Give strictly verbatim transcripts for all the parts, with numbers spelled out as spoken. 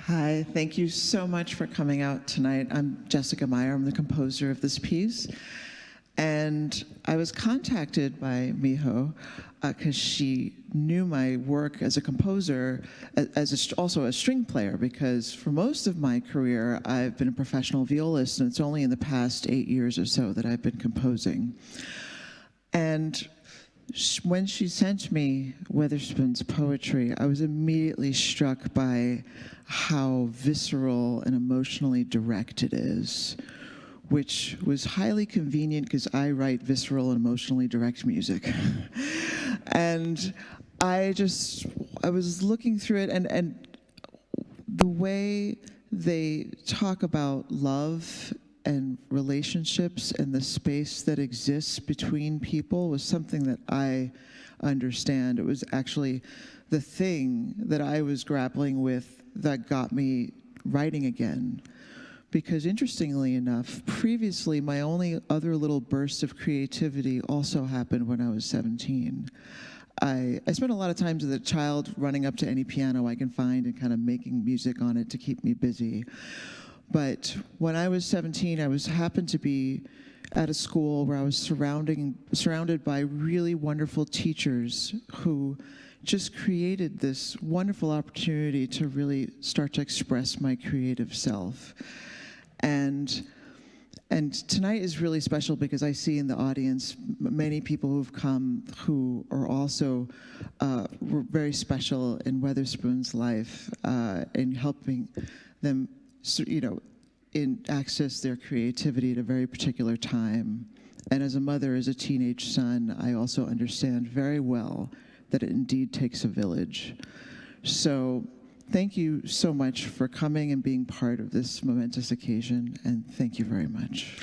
Hi, thank you so much for coming out tonight. I'm Jessica Meyer. I'm the composer of this piece. And I was contacted by Miho because uh, she knew my work as a composer, as a, also a string player, because for most of my career, I've been a professional violist, and it's only in the past eight years or so that I've been composing. And when she sent me Weatherspoon's poetry, I was immediately struck by how visceral and emotionally direct it is, which was highly convenient because I write visceral and emotionally direct music. And I just, I was looking through it, and, and the way they talk about love and relationships and the space that exists between people was something that I understand. It was actually the thing that I was grappling with that got me writing again. Because interestingly enough, previously my only other little burst of creativity also happened when I was seventeen. I, I spent a lot of times as a child running up to any piano I can find and kind of making music on it to keep me busy. But when I was seventeen, I was happened to be at a school where I was surrounding, surrounded by really wonderful teachers who just created this wonderful opportunity to really start to express my creative self. And, and tonight is really special because I see in the audience many people who've come who are also uh, were very special in Weatherspoon's life uh, in helping them, you know, in access their creativity at a very particular time. And as a mother, as a teenage son, I also understand very well that it indeed takes a village. So thank you so much for coming and being part of this momentous occasion, and thank you very much.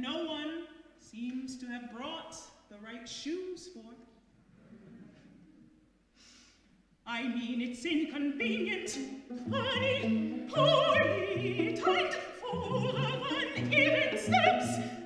no one seems to have brought the right shoes for. I mean, it's inconvenient, funny, poorly timed, full of uneven steps,